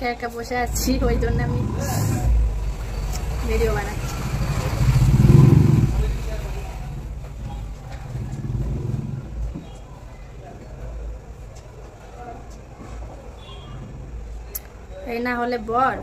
একা একা বসে আছি, ওই জন্য আমি ভিডিও বানাচ্ছি। এই না হলে বর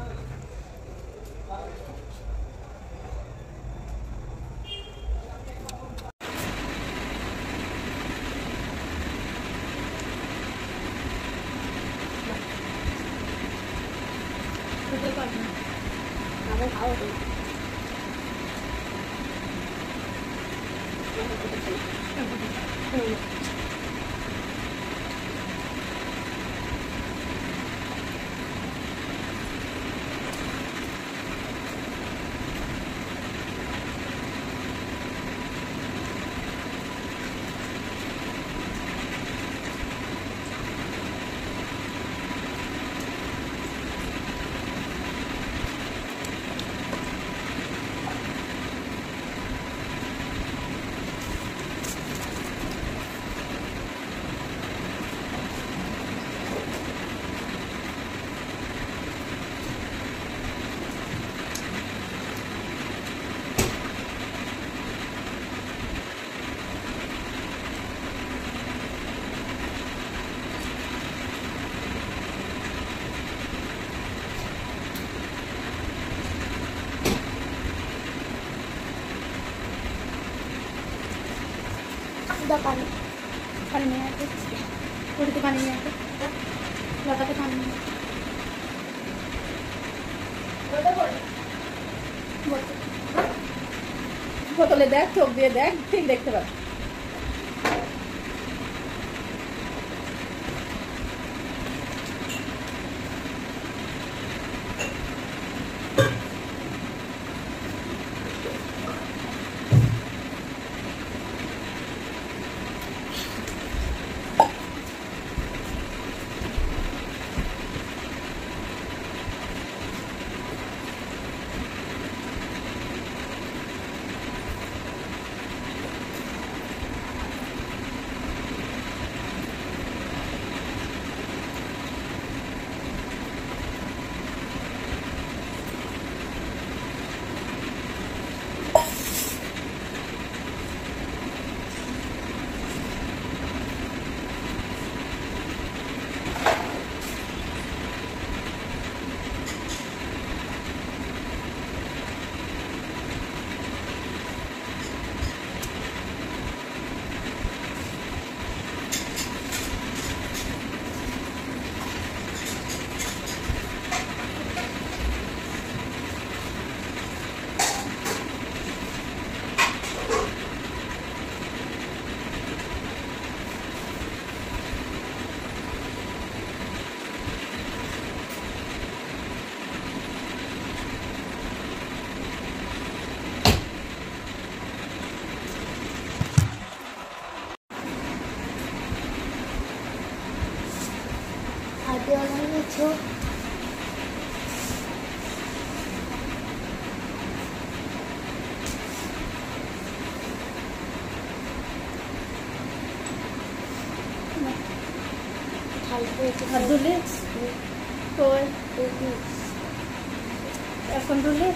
पानी पानी नहीं आते, थोड़ी तो पानी नहीं आते, लगाते पानी नहीं बोतले देख, चोक दिए देख, ठीक देखते पाबो। ধুলে কই এখন ধুলে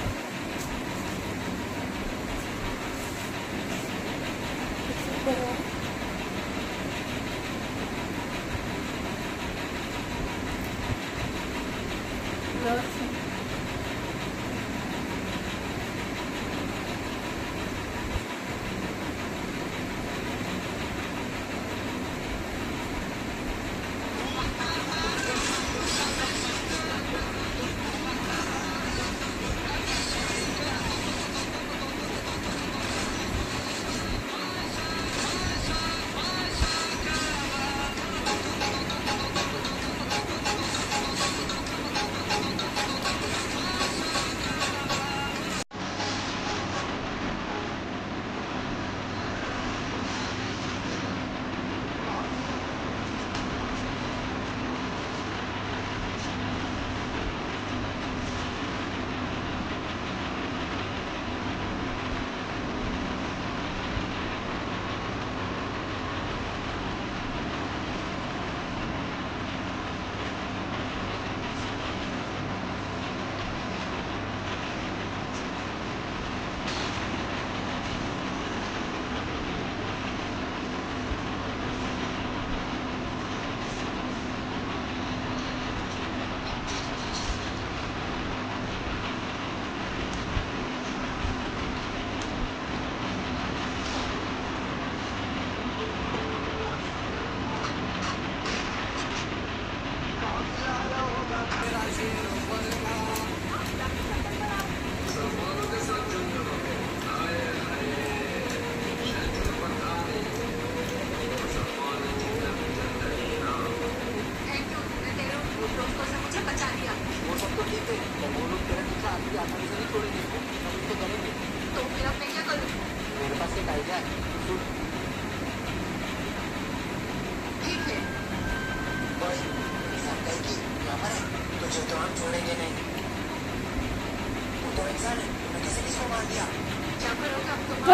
हम छोड़ेंगे नहीं। वो तो इंसान है, मैं किसी किसी को मार दिया। क्या करोगे अब तुम?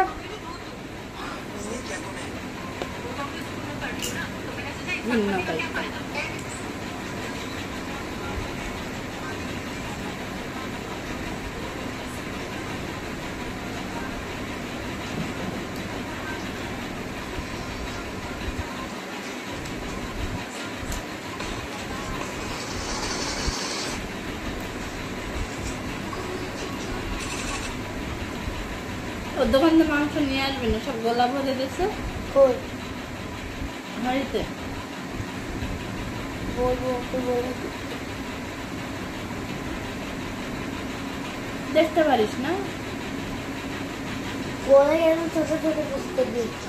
इसलिए क्या तुम्हें? वो तो अपने स्कूल में पढ़ रही हो ना, तो मैंने सोचा इस बात का क्या फायदा? ওর দোকান থেকে মাংস নিয়ে আসবে না, সব গোলা ভরে দিচ্ছে বাড়িতে। দেখতে পারিস না? বলে গেল ছোট ছোট বুঝতে দিচ্ছি।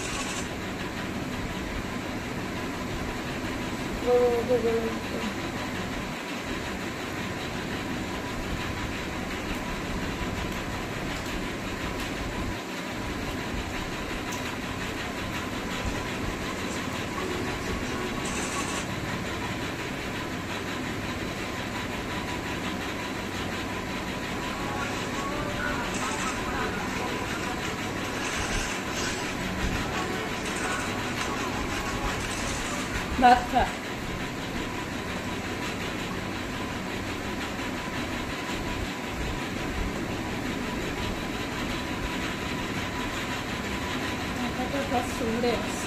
ভাত খা। সুন্দর